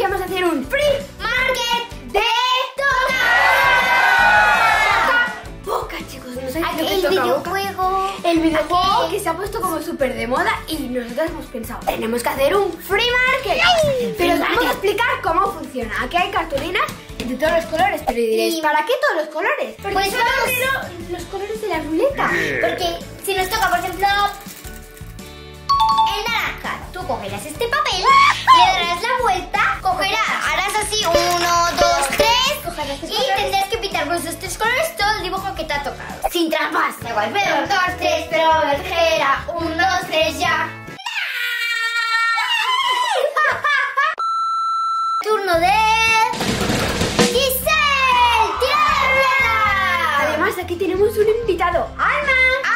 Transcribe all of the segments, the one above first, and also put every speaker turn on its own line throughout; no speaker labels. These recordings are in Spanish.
vamos a hacer un free market de Boca, chicos. No sé
el videojuego.
El videojuego que se ha puesto como súper de moda y nosotros hemos pensado, tenemos que hacer un free market. Pero os vamos a explicar cómo funciona. Aquí hay cartulinas de todos los colores, pero diréis, ¿para qué todos los colores? Porque
Pues
son los colores de la ruleta.
Porque si nos toca, por ejemplo, el naranja, tú cogerás este papel, le darás la vuelta, harás así 1, 2, 3 y tendrás que pintar con esos 3 colores todo el dibujo que te ha tocado. Sin trampas. Da igual, pero 1, 2, 3, pero la tijera, 1, 2, 3, ya. Turno de Giselle, tierra.
Además, aquí tenemos un invitado, Alma.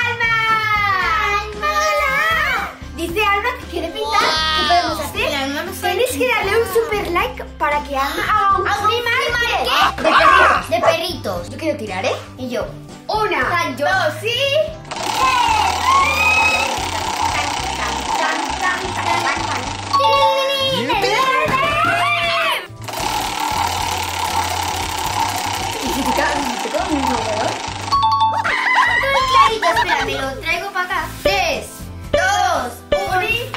Hola.
Dice Alma que quiere pintar. ¿Qué podemos hacer? Tienes que darle un super like para que Alma haga un free market.
De perritos.
Yo quiero tirar, ¿eh?
Y yo.
1, 2 y...
Espera, me lo traigo para acá. 3, 2, 1 y...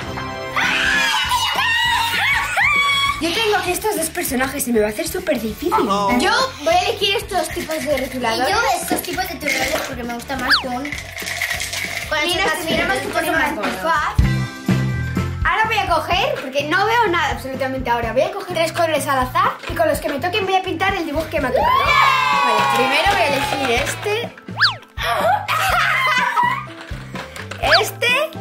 Yo tengo que estos dos personajes se me va a hacer súper difícil. Yo voy a elegir estos tipos de
Y
rotuladores.
yo estos tipos de tutoriales porque me gusta más con
Y nos miramos que pone más antifaz. Ahora voy a coger, porque no veo nada absolutamente ahora. Voy a coger 3 colores al azar y con los que me toquen voy a pintar el dibujo que me ha tocado. Vale, primero voy a elegir este. Este.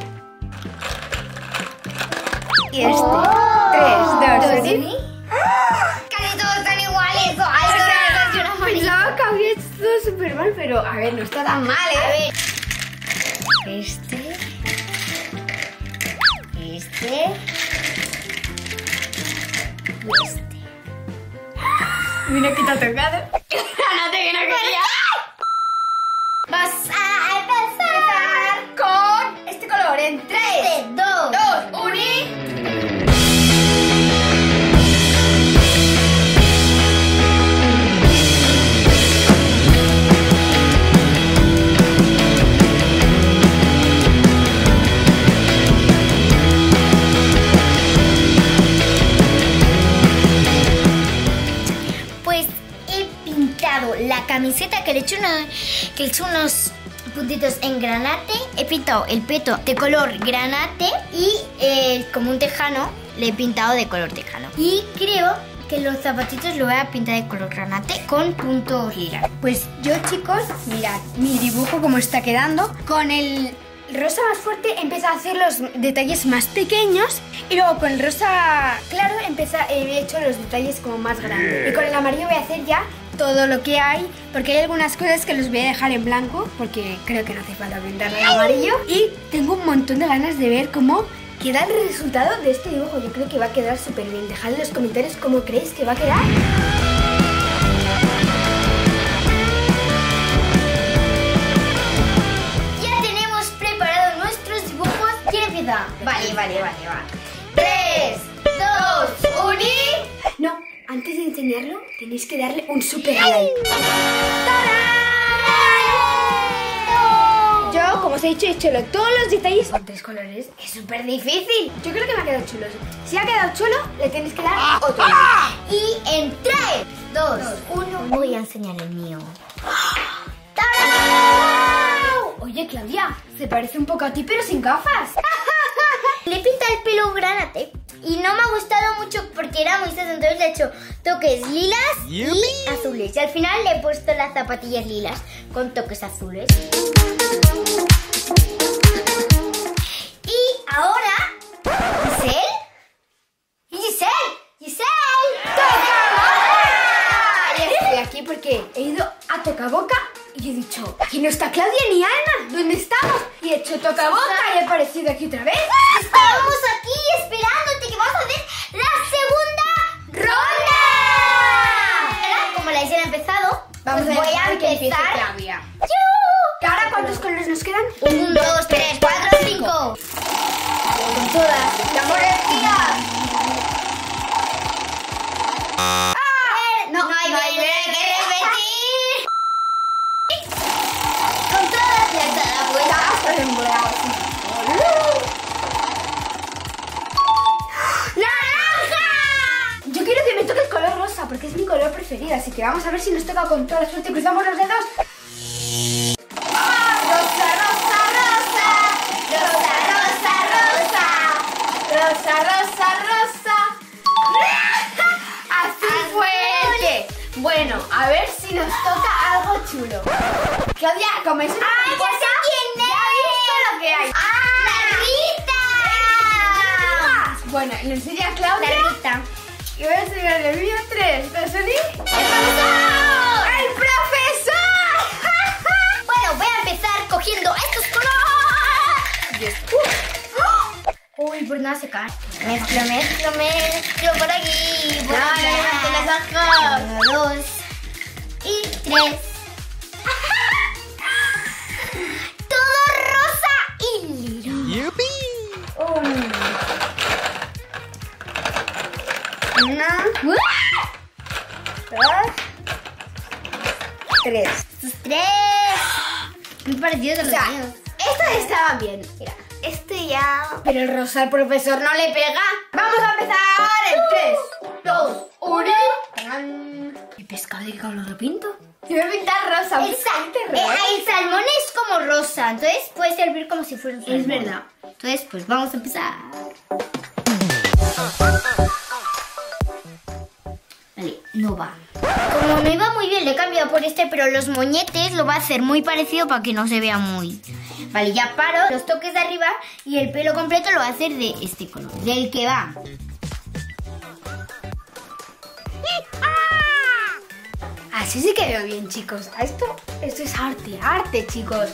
Y este. 3, 2, 1.
Casi todos están iguales.
Pensaba que había hecho todo súper mal, pero a ver, no está tan mal, ¿eh?
A ver. Este. Y este.
Mira que te ha tocado. No te viene a querer.
Vas a empezar
Con este color en 3,
2,
2, 1 y...
Pues he pintado la camiseta que le he hecho unos puntitos en granate. He pintado el peto de color granate y como un tejano le he pintado de color tejano. Y creo que los zapatitos lo voy a pintar de color granate con puntos lila.
Pues yo, chicos, mirad mi dibujo como está quedando. Con el rosa más fuerte empecé a hacer los detalles más pequeños y luego con el rosa claro he hecho los detalles como más grandes. Y con el amarillo voy a hacer ya todo lo que hay, porque hay algunas cosas que los voy a dejar en blanco porque creo que no hace falta pintarlo en amarillo. Y tengo un montón de ganas de ver cómo queda el resultado de este dibujo. Yo creo que va a quedar súper bien. Dejad en los comentarios cómo creéis que va a quedar.
Ya tenemos preparados nuestros dibujos. ¿Quién empieza? Vale. 3, 2, 1 y...
No, antes de enseñarlo tenéis que darle un super like. Yo, como os he dicho, he hecho todos los detalles con 3 colores. Es súper difícil. Yo creo que me ha quedado chulo. Si ha quedado chulo, le tenéis que dar otro like.
Y en 3, 2, 1 voy a enseñar el mío.
Oye, Claudia, se parece un poco a ti, pero sin gafas.
Le he pintado el pelo granate y no me ha gustado mucho porque era muy sencillo, entonces le he hecho toques lilas y azules. Y al final le he puesto las zapatillas lilas con toques azules. Y ahora, Giselle,
Ya estoy aquí porque he ido a Tocaboca y he dicho, aquí no está Claudia ni Alma, ¿dónde estamos? Y he hecho Tocaboca y he aparecido aquí otra vez.
estábamos aquí esperándote que vamos a hacer la segunda ronda. Como la hicieron empezado,
Vamos
pues
a
voy a
dejar que empiece
empezar.
Claudia. Ahora, ¿cuántos colores nos quedan?
1, 2, 3, 4, 5.
Con todas.
¡La morecía!
No hay
que repetir. Con todas las
embolados.
¡Naranja!
Yo quiero que me toque el color rosa porque es mi color preferido, así que vamos a ver si nos toca con toda la suerte. Cruzamos los dedos. ¡Ah! Rosa, rosa, rosa. Rosa, rosa, rosa. Rosa, rosa, rosa. Azul fuerte. Bueno, a ver si nos toca algo chulo. Claudia, como es una
¡Ah, ya
cosa,
sé quién
ya he visto lo que hay.
¡Ah, la Rita!
Bueno, le enseña a Claudia.
La Rita.
Y voy a enseñarle el mío 3, 2, 1 y...
¡El profesor!
¡El profesor!
Bueno, voy a empezar cogiendo estos colores. Uy, por nada se cae. Mezclo por aquí, por allá.
los ojos.
1, 2 y 3. Todo rosa y lilo.
Una, dos, tres.
Estos 3. Muy parecidos a
O
los
sea,
míos.
estos estaban bien. Mira, este ya... Pero el rosa al profesor no le pega. Vamos a empezar en 3, 2, 1 y... ¿El pescado de qué color lo pinto? Yo voy a pintar rosa.
El salmón es como rosa, entonces puede servir como si fuera un salmón.
Es verdad.
Entonces, pues vamos a empezar. Vale, no va. Como no iba muy bien, le he cambiado por este, pero los moñetes lo va a hacer muy parecido para que no se vea muy... Vale, ya paro los toques de arriba y el pelo completo lo va a hacer de este color, del que va.
Así sí que veo bien, chicos. Esto es arte, chicos.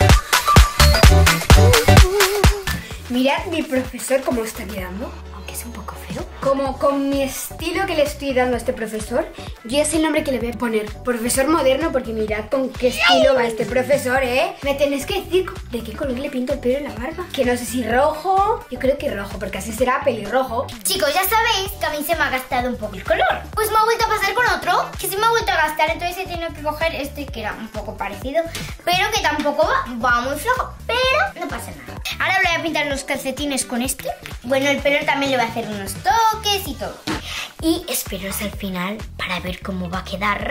Mirad mi profesor cómo está quedando, aunque es un poco feo. Como con mi estilo que le estoy dando a este profesor, yo es el nombre que le voy a poner. Profesor moderno, porque mirad con qué estilo va este profesor, ¿eh? Me tenéis que decir de qué color le pinto el pelo y la barba. Que no sé si rojo, yo creo que rojo, porque así será pelirrojo.
Chicos, ya sabéis que a mí se me ha gastado un poco el color. Pues me ha vuelto a pasar con otro, que se me ha vuelto a gastar, entonces he tenido que coger este que era un poco parecido, pero que tampoco va muy flojo, pero no pasa nada. Ahora le voy a pintar los calcetines con este. Bueno, el pelo también le voy a hacer unos toques y todo. Y esperos al final para ver cómo va a quedar.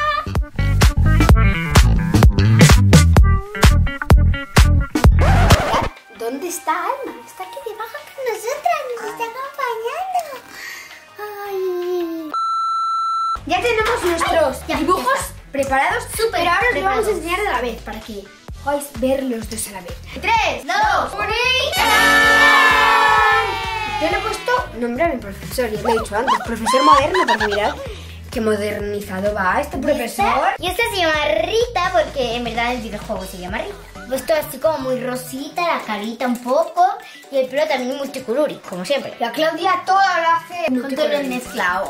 ¿Dónde está Alma? Está aquí debajo con nosotras, nos está acompañando. Ay. Ya tenemos nuestros dibujos preparados, pero ahora los vamos a enseñar a la vez para que podáis ver los dos a la vez. 3, 2, 1 y ¡tarán! Yo le he puesto nombre a mi profesor, ya lo he dicho antes, profesor moderno, porque mirad qué modernizado va este profesor.
Y esta se llama Rita porque en verdad el videojuego se llama Rita. Puesto así como muy rosita, la carita un poco y el pelo también multicolorido, como siempre.
La Claudia todo lo hace
Con todo lo mezclado.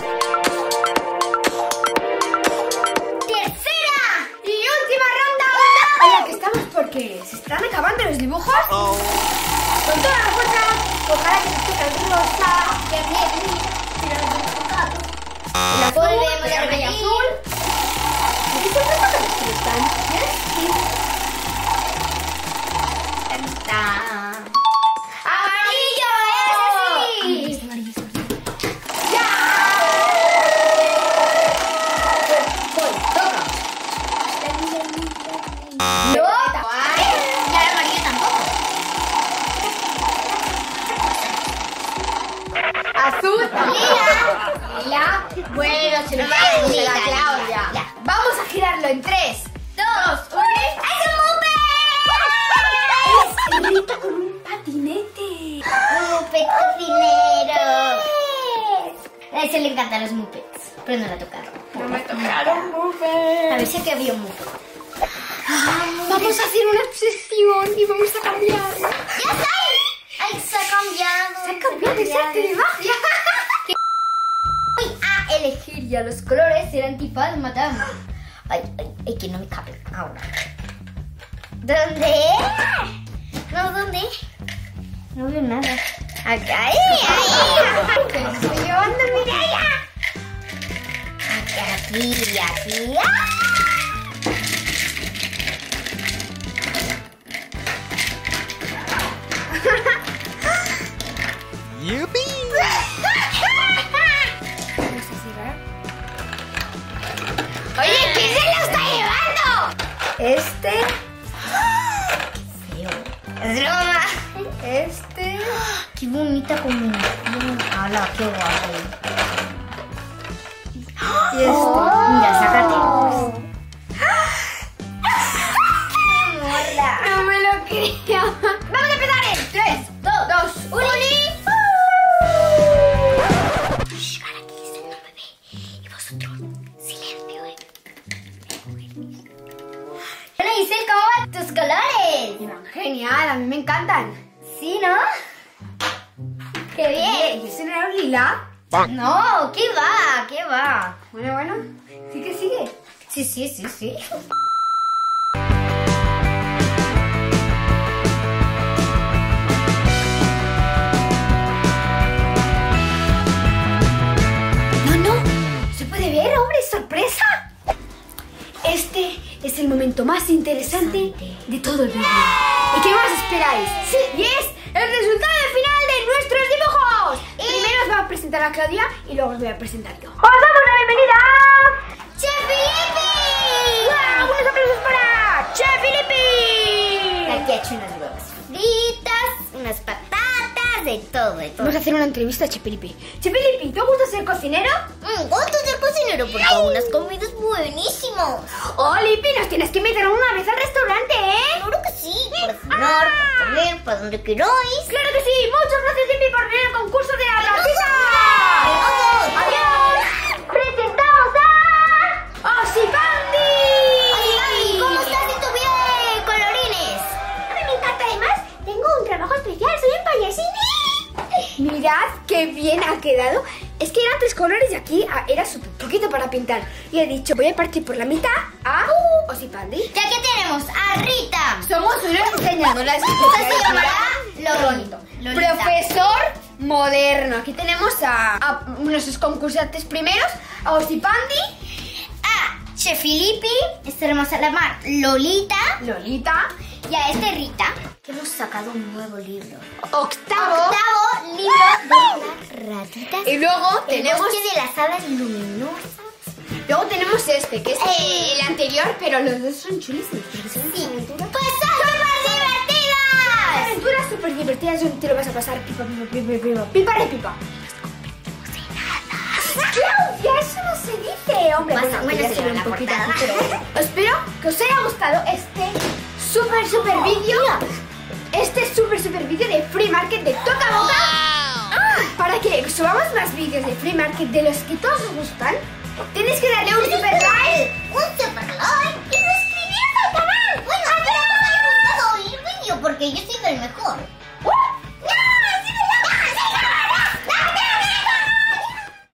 ¡Tercera!
Y última ronda en la que estamos porque se están acabando los dibujos. Con toda la fuerza, ojalá que se toque el rosa.
¡Qué bien!
El azul,
Volvemos a
el
repetir.
azul. Aquí siempre tocan los que están.
Está. ¡Amarillo! ¡Es así!
¡Ya! Voy, toca.
¡No! ¡Ay! Ya el amarillo tampoco.
Azul. Lila. Bueno, se lo va a dar la
Lila,
Claudia.
lila.
Vamos a girarlo en 3, 2, 1.
¡Es un Muppet!
Rita con un patinete.
¡Muppet cocinero! A ese le encantan los Muppets, pero no la tocaron.
No me tocaron,
A
Muppet.
ver si que había un Muppet.
Vamos a hacer una obsesión y vamos a cambiar.
¡Ya está! ¡Ay, se ha cambiado!
Se ha cambiado de arte de magia.
Voy a elegir ya los colores, serán tipo madame. Ay, que no me cabe ahora. ¿Dónde? No, ¿dónde? No veo nada. Acá, ahí.
Te lo estoy llevando, Mireia.
Aquí, aquí. ¡Ah!
¡Yupi!
Vamos a cerrar.
Oye, ¿quién se lo está llevando?
Este,
Es broma.
este.
Qué bonita combinación. ¡Hala, qué guapo!
Y este.
Mira, sácate.
No me lo creo. Vamos a empezar en 3, 2, 1 y...
Shh, ahora que dice el bebé. Y vosotros, silencio, Bueno, Giselle, ¿cómo van tus colores?
Genial, a mí me encantan.
¿Sí, no? ¡Qué bien!
¿Y ese no era un lila?
No, ¿qué va? ¿Qué va?
Bueno, sí que sigue.
Sí.
No, se puede ver, hombre, sorpresa. Este es el momento más interesante de todo el vídeo. ¿Y qué más esperáis? Sí, y es el resultado final de nuestros dibujos. Primero os voy a presentar a Claudia y luego os voy a presentar yo. ¡Os damos la bienvenida a...
¡Che Filipi!
¡Wow! ¡Unos aplausos para Che Filipi!
Aquí ha hecho unas huevas fritas, unas patatas, de todo.
Vamos a hacer una entrevista a Che Filipi. Che Filipi, ¿te gusta ser cocinero?
¿Cuánto de cocinero? Porque hago unas comidas buenísimos.
Oh, Lipi, nos tienes que invitar una vez al restaurante, ¿eh?
Claro que sí, para cenar, para comer, para donde queráis.
¡Claro que sí! ¡Muchas gracias, Lipi, por venir al concurso de la platita! ¡Adiós! ¡Presentamos a... ¡Osipandi!
Oye, ¿cómo estás en tu vida de colorines?
A mí me encanta, además, tengo un trabajo especial, soy un payasín. Mirad qué bien ha quedado. Es que eran 3 colores y aquí era súper poquito para pintar. Y he dicho, voy a partir por la mitad a Osipandi.
Ya que tenemos a Rita.
Somos unas diseñadoras.
Esta se llamará
Lolita. Profesor moderno. Aquí tenemos a nuestros concursantes primeros, a Osipandi,
A Che Filipi. Este lo vamos a llamar Lolita.
Lolita,
Y a este Rita, que hemos sacado un nuevo libro.
octavo.
Octavo libro de las ratitas.
Y luego
El
tenemos,
bosque de las hadas luminosas.
este, que es el anterior, pero los dos son chulísimos. Porque son
Sí.
aventuras.
¡Pues son súper divertidas!
Aventuras súper divertidas donde te lo vas a pasar pipa, pipa de pipa. ¡Claudia! Eso no se dice, hombre.
Bueno,
ya
sí,
se ve
en la
un poquito
portada.
aquí, pero espero que os haya gustado este súper vídeo. Este súper vídeo de Free Market de Toca Boca. Para que subamos más vídeos de Free Market de los que todos os gustan, tenéis que darle un super like.
Un super like.